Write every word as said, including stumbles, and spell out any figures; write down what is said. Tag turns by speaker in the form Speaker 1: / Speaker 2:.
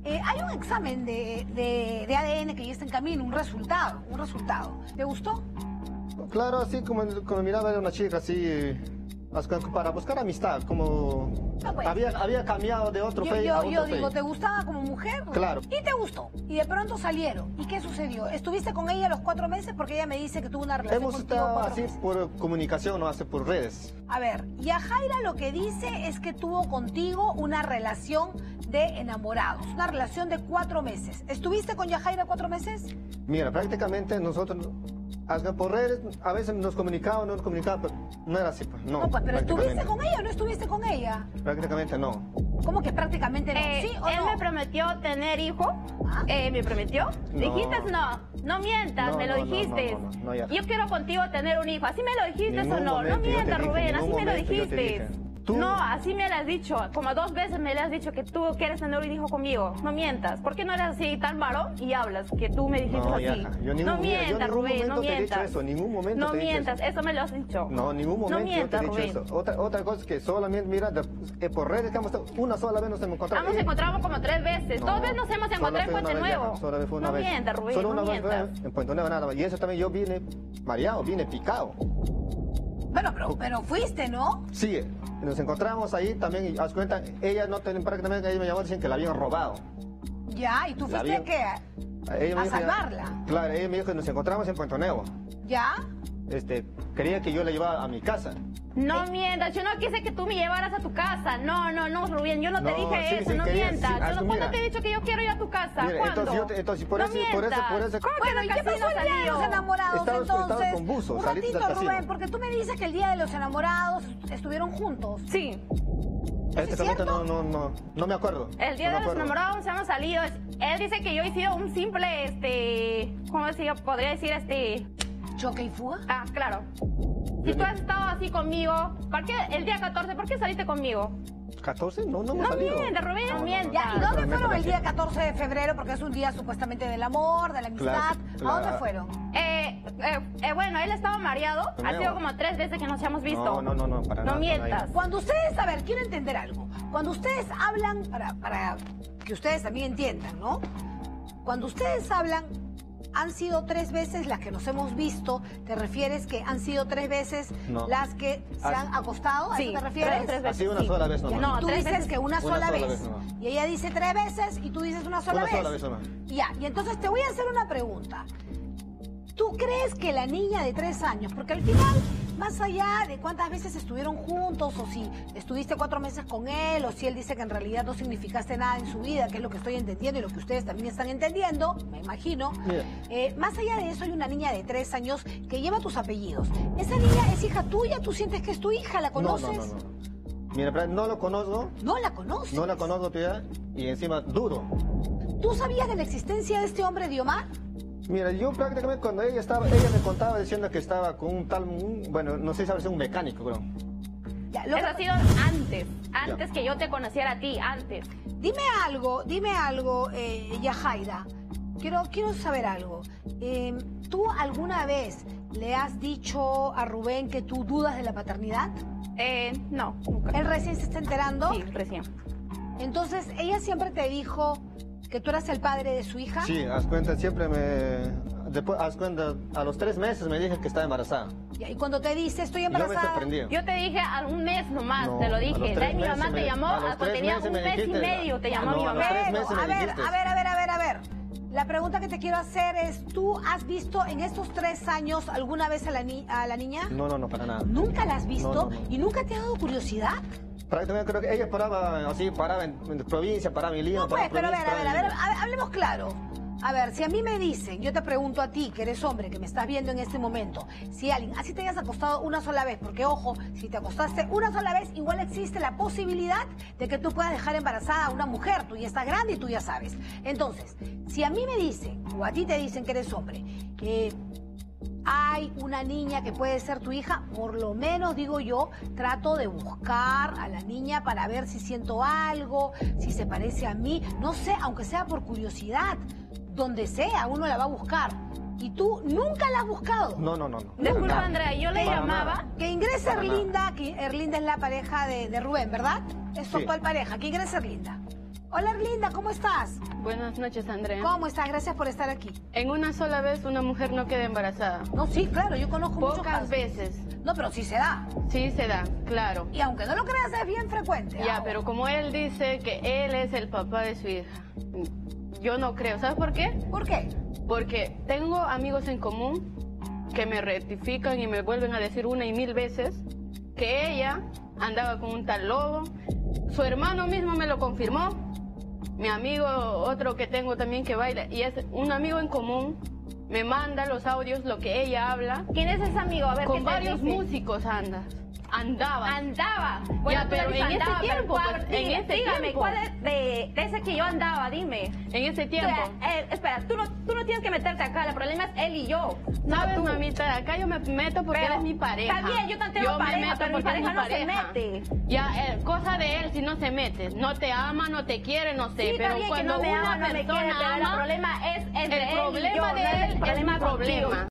Speaker 1: Eh, hay un examen de, de, de A D N que ya está en camino, un resultado, un resultado. ¿Te gustó?
Speaker 2: Claro, así como, como miraba era una chica así, para buscar amistad, como
Speaker 1: No, pues.
Speaker 2: había, había cambiado de otro
Speaker 1: Yo,
Speaker 2: face
Speaker 1: yo,
Speaker 2: a otro
Speaker 1: yo
Speaker 2: face.
Speaker 1: digo, ¿te gustaba como mujer?
Speaker 2: Claro.
Speaker 1: Y te gustó. Y de pronto salieron. ¿Y qué sucedió? ¿Estuviste con ella los cuatro meses? Porque ella me dice que tuvo una relación
Speaker 2: Hemos
Speaker 1: contigo
Speaker 2: estado
Speaker 1: cuatro
Speaker 2: así
Speaker 1: meses.
Speaker 2: por comunicación, no hace por redes.
Speaker 1: A ver, Yajaira lo que dice es que tuvo contigo una relación de enamorados, una relación de cuatro meses. ¿Estuviste con Yajaira cuatro meses?
Speaker 2: Mira, prácticamente nosotros, hasta por redes, a veces nos comunicábamos, no nos comunicábamos, pero no era así, pues, no.
Speaker 1: No, pues, pero ¿estuviste
Speaker 2: prácticamente.
Speaker 1: con ella o no estuviste con ella?
Speaker 2: Prácticamente no.
Speaker 1: ¿Cómo que prácticamente no?
Speaker 3: Eh,
Speaker 1: ¿Sí o
Speaker 3: él
Speaker 1: no?
Speaker 3: me prometió tener hijo.
Speaker 1: Ah.
Speaker 3: Eh, ¿Me prometió?
Speaker 2: No.
Speaker 3: ¿Dijiste no? No mientas,
Speaker 2: No,
Speaker 3: me lo
Speaker 2: no, no,
Speaker 3: dijiste.
Speaker 2: no, no, no, no, ya.
Speaker 3: Yo quiero contigo tener un hijo. ¿Así me lo dijiste
Speaker 2: Ningún
Speaker 3: o no?
Speaker 2: momento
Speaker 3: No
Speaker 2: yo te
Speaker 3: mientas,
Speaker 2: dije,
Speaker 3: Rubén, así
Speaker 2: ningún
Speaker 3: me lo
Speaker 2: momento yo te
Speaker 3: dijiste.
Speaker 2: dije. Tú-
Speaker 3: No, así me lo has dicho. Como dos veces me lo has dicho que tú quieres tener un hijo conmigo. No mientas. ¿Por qué no eres así tan malo y hablas que tú me dijiste
Speaker 2: No,
Speaker 3: así?
Speaker 2: Yaja, yo ningún-
Speaker 3: no
Speaker 2: mira, yo
Speaker 3: mientas,
Speaker 2: ningún
Speaker 3: Rubén, no
Speaker 2: momento te he dicho
Speaker 3: mientas.
Speaker 2: eso, en ningún momento
Speaker 3: no
Speaker 2: te he dicho
Speaker 3: mientas,
Speaker 2: eso.
Speaker 3: eso me lo has dicho.
Speaker 2: No, en ningún momento
Speaker 3: no mientas,
Speaker 2: yo te he dicho
Speaker 3: Rubén.
Speaker 2: eso. Otra, otra cosa es que solamente, mira, de, eh, por redes que hemos estado, una sola vez nos hemos encontrado.
Speaker 3: Hemos
Speaker 2: Eh,
Speaker 3: encontrado como tres veces.
Speaker 2: no,
Speaker 3: Dos veces nos hemos
Speaker 2: solo
Speaker 3: encontrado en
Speaker 2: fue una
Speaker 3: Puente
Speaker 2: vez,
Speaker 3: Nuevo.
Speaker 2: Yaja, solo fue una
Speaker 3: no
Speaker 2: vez.
Speaker 3: mientas, Rubén,
Speaker 2: Solo
Speaker 3: no
Speaker 2: una vez
Speaker 3: mientas.
Speaker 2: fue en Puente Nuevo nada más. Y eso también yo vine mareado, vine picado.
Speaker 1: Bueno, pero, pero fuiste, ¿no?
Speaker 2: Sí, nos encontramos ahí también y haz cuenta, ella no tenía prácticamente, ella me llamó diciendo que la habían robado.
Speaker 1: Ya, ¿y tú
Speaker 2: La
Speaker 1: fuiste
Speaker 2: vi-
Speaker 1: qué?
Speaker 2: Ella me
Speaker 1: ¿A
Speaker 2: dijo,
Speaker 1: salvarla?
Speaker 2: Claro, ella me dijo que nos encontramos en Puente Nuevo.
Speaker 1: ¿Ya?
Speaker 2: Este, quería que yo la llevara a mi casa.
Speaker 3: No mientas, yo no quise que tú me llevaras a tu casa. No, no, no, Rubén, yo no te
Speaker 2: No,
Speaker 3: dije
Speaker 2: sí,
Speaker 3: eso,
Speaker 2: sí,
Speaker 3: no
Speaker 2: quería-
Speaker 3: mientas.
Speaker 2: sí,
Speaker 3: Yo
Speaker 2: ah,
Speaker 3: no,
Speaker 2: mira.
Speaker 3: ¿cuándo te he dicho que yo quiero ir a tu casa?
Speaker 2: Mira,
Speaker 3: ¿Cuándo?
Speaker 2: entonces yo te- entonces por
Speaker 3: no
Speaker 2: eso- por eso- por eso-
Speaker 3: ¿Cómo que
Speaker 1: Bueno,
Speaker 3: el
Speaker 1: ¿y qué
Speaker 3: casino
Speaker 1: pasó el día de los
Speaker 3: salió?
Speaker 1: enamorados
Speaker 2: Estabas-
Speaker 1: entonces?
Speaker 2: estabas con buzo,
Speaker 1: Un
Speaker 2: saliste del
Speaker 1: ratito,
Speaker 2: casino.
Speaker 1: Rubén, porque tú me dices que el día de los enamorados estuvieron juntos.
Speaker 3: Sí,
Speaker 2: Este
Speaker 1: ¿Es
Speaker 2: momento
Speaker 1: cierto?
Speaker 2: no, no, no, no me acuerdo.
Speaker 3: el día
Speaker 2: no me
Speaker 3: de los
Speaker 2: acuerdo.
Speaker 3: enamorados hemos salido. Él dice que yo he sido un simple, este, ¿cómo decir? Podría decir, este,
Speaker 1: ¿Choque y fuga?
Speaker 3: ah, claro. Si tú has estado así conmigo, ¿por qué el día catorce, por qué saliste conmigo?
Speaker 2: ¿catorce? No, no hemos
Speaker 3: No
Speaker 2: salido.
Speaker 3: mientas, Rubén, no mientas.
Speaker 1: Ya, ¿y dónde
Speaker 2: Realmente
Speaker 1: fueron
Speaker 2: no
Speaker 1: el día
Speaker 2: sé.
Speaker 1: catorce de febrero? Porque es un día supuestamente del amor, de la amistad.
Speaker 2: Claro,
Speaker 1: ¿A
Speaker 2: claro.
Speaker 1: dónde fueron?
Speaker 3: Eh, eh, eh, bueno, él estaba mareado. Ha
Speaker 2: Nuevo.
Speaker 3: sido como tres veces que nos hemos visto.
Speaker 2: No, no, no, no, para
Speaker 3: No
Speaker 2: nada,
Speaker 3: mientas.
Speaker 2: para nada.
Speaker 1: Cuando ustedes, a ver, quiero entender algo. Cuando ustedes hablan, para, para que ustedes también entiendan, ¿no? Cuando ustedes hablan, han sido tres veces las que nos hemos visto. ¿Te refieres que han sido tres veces
Speaker 2: No.
Speaker 1: las que se
Speaker 2: Ah,
Speaker 1: han acostado? ¿A
Speaker 3: Sí,
Speaker 1: eso te refieres?
Speaker 3: tres, tres veces.
Speaker 2: Así una
Speaker 3: sí.
Speaker 2: sola vez
Speaker 1: Ya,
Speaker 2: nomás.
Speaker 3: No,
Speaker 1: tú
Speaker 3: tres
Speaker 1: dices
Speaker 3: veces.
Speaker 1: que una,
Speaker 2: Una
Speaker 1: sola,
Speaker 2: sola
Speaker 1: vez.
Speaker 2: vez nomás.
Speaker 1: Y ella dice tres veces y tú dices una sola
Speaker 2: Una
Speaker 1: vez.
Speaker 2: sola vez nomás.
Speaker 1: Ya, y entonces te voy a hacer una pregunta. ¿Tú crees que la niña de tres años, porque al final, más allá de cuántas veces estuvieron juntos, o si estuviste cuatro meses con él, o si él dice que en realidad no significaste nada en su vida, que es lo que estoy entendiendo y lo que ustedes también están entendiendo, me imagino,
Speaker 2: Mira.
Speaker 1: eh, más allá de eso hay una niña de tres años que lleva tus apellidos. ¿Esa niña es hija tuya? ¿Tú sientes que es tu hija? ¿La
Speaker 2: No,
Speaker 1: conoces?
Speaker 2: no, no, no. Mira, pero no lo conozco,
Speaker 1: No la conoces.
Speaker 2: no la conozco, tía, y encima dudo.
Speaker 1: ¿Tú sabías de la existencia de este hombre, Diomar?
Speaker 2: Mira, yo prácticamente cuando ella estaba, ella me contaba diciendo que estaba con un tal, un- bueno, no sé si sabe, un mecánico, creo.
Speaker 1: Ya, lo
Speaker 3: Eso
Speaker 1: que-
Speaker 3: ha sido antes, antes que yo te conociera a ti, antes.
Speaker 1: Dime algo, dime algo, eh, Yajaira. Quiero, quiero saber algo. Eh, ¿Tú alguna vez le has dicho a Rubén que tú dudas de la paternidad?
Speaker 3: Eh, no, nunca.
Speaker 1: ¿Él recién se está enterando?
Speaker 3: Sí, recién.
Speaker 1: Entonces, ¿ella siempre te dijo que tú eras el padre de su hija?
Speaker 2: Sí, haz cuenta, siempre me... Después, haz cuenta, a los tres meses me dije que estaba embarazada.
Speaker 1: Ya, y cuando te dice, estoy
Speaker 2: Y yo me
Speaker 1: embarazada...
Speaker 2: sorprendí.
Speaker 3: Yo te dije a un mes nomás,
Speaker 2: No,
Speaker 3: te lo
Speaker 2: a
Speaker 3: dije.
Speaker 2: los
Speaker 3: De
Speaker 2: tres
Speaker 3: ahí mi mamá
Speaker 2: meses
Speaker 3: te
Speaker 2: me-
Speaker 3: llamó,
Speaker 2: a los
Speaker 3: hasta
Speaker 2: tres
Speaker 3: tenía
Speaker 2: meses
Speaker 3: un
Speaker 2: me
Speaker 3: mes y
Speaker 2: dijiste-
Speaker 3: medio, te llamó
Speaker 2: No,
Speaker 3: mi
Speaker 2: a los
Speaker 3: mamá.
Speaker 2: tres
Speaker 1: Pero,
Speaker 2: meses
Speaker 1: a
Speaker 2: me
Speaker 1: ver,
Speaker 2: dijiste.
Speaker 1: a ver, a ver, a ver, a ver. La pregunta que te quiero hacer es, ¿tú has visto en estos tres años alguna vez a la, ni- a la niña?
Speaker 2: No, no, no, para nada.
Speaker 1: ¿Nunca la has visto?
Speaker 2: No, no, no.
Speaker 1: ¿Y nunca te ha dado curiosidad?
Speaker 2: Prácticamente creo que ella paraba así, paraba en, en provincia, paraba en Lima,
Speaker 1: No, pues,
Speaker 2: paraba
Speaker 1: pero a
Speaker 2: en
Speaker 1: ver, a ver, a
Speaker 2: provincia,
Speaker 1: ver, ha- hablemos claro. A ver, si a mí me dicen, yo te pregunto a ti, que eres hombre, que me estás viendo en este momento, si alguien, así te hayas acostado una sola vez, porque ojo, si te acostaste una sola vez, igual existe la posibilidad de que tú puedas dejar embarazada a una mujer, tú ya estás grande y tú ya sabes. Entonces, si a mí me dicen, o a ti te dicen que eres hombre, que hay una niña que puede ser tu hija, por lo menos digo yo, trato de buscar a la niña para ver si siento algo, si se parece a mí, no sé, aunque sea por curiosidad, donde sea, uno la va a buscar. Y tú nunca la has buscado.
Speaker 2: No, no, no, no.
Speaker 3: Disculpa,
Speaker 2: Nunca.
Speaker 3: Andrea, yo le
Speaker 2: Para
Speaker 3: llamaba.
Speaker 2: nada.
Speaker 1: Que ingrese
Speaker 2: Para nada.
Speaker 1: Erlinda, que Erlinda es la pareja de, de Rubén, ¿verdad? Es su
Speaker 2: Sí.
Speaker 1: actual pareja, que ingrese Erlinda. Hola, Erlinda, ¿cómo estás?
Speaker 4: Buenas noches, Andrea.
Speaker 1: ¿Cómo estás? Gracias por estar aquí.
Speaker 4: En una sola vez una mujer no queda embarazada.
Speaker 1: No, sí, claro, yo conozco muchos
Speaker 4: Pocas
Speaker 1: casos.
Speaker 4: veces.
Speaker 1: No, pero sí se da.
Speaker 4: Sí se da, claro.
Speaker 1: Y aunque no lo creas, es bien frecuente.
Speaker 4: Ya,
Speaker 1: ahora.
Speaker 4: pero como él dice que él es el papá de su hija, yo no creo. ¿Sabes por qué?
Speaker 1: ¿Por qué?
Speaker 4: Porque tengo amigos en común que me rectifican y me vuelven a decir una y mil veces que ella andaba con un tal lobo. Su hermano mismo me lo confirmó. Mi amigo, otro que tengo también que baila, y es un amigo en común, me manda los audios, lo que ella habla.
Speaker 3: ¿Quién es ese amigo? A ver,
Speaker 4: Con
Speaker 3: ¿qué te
Speaker 4: varios
Speaker 3: dice?
Speaker 4: músicos anda. Andaba.
Speaker 3: Andaba.
Speaker 4: Ya, pero
Speaker 3: tú le
Speaker 4: en
Speaker 3: dices,
Speaker 4: ese
Speaker 3: andaba, pero
Speaker 4: tiempo,
Speaker 3: ¿cuál?
Speaker 4: pues, en
Speaker 3: Dime,
Speaker 4: ese
Speaker 3: dígame,
Speaker 4: tiempo.
Speaker 3: ¿cuál es de, de ese que yo andaba? Dime.
Speaker 4: En ese tiempo.
Speaker 3: Tú, eh, espera, tú no, tú no tienes que meterte acá, el problema es él y yo. No
Speaker 4: ¿Sabes,
Speaker 3: tú.
Speaker 4: mamita? Acá yo me meto porque
Speaker 3: Pero,
Speaker 4: eres mi pareja.
Speaker 3: está bien, yo también tengo
Speaker 4: Yo me
Speaker 3: pareja,
Speaker 4: meto
Speaker 3: pero mi
Speaker 4: porque es
Speaker 3: pareja no se
Speaker 4: pareja.
Speaker 3: mete.
Speaker 4: Ya, eh, cosa de él si no se mete. No te ama, no te quiere, no sé.
Speaker 3: Sí, está
Speaker 4: pero
Speaker 3: bien que
Speaker 4: cuando
Speaker 3: no me
Speaker 4: una
Speaker 3: ama, no me
Speaker 4: persona
Speaker 3: quiere, pero el
Speaker 4: ama,
Speaker 3: problema es entre
Speaker 4: el
Speaker 3: él y
Speaker 4: problema
Speaker 3: yo,
Speaker 4: de
Speaker 3: no es
Speaker 4: él
Speaker 3: el
Speaker 4: es
Speaker 3: problema
Speaker 4: mi
Speaker 3: contigo.
Speaker 4: problema.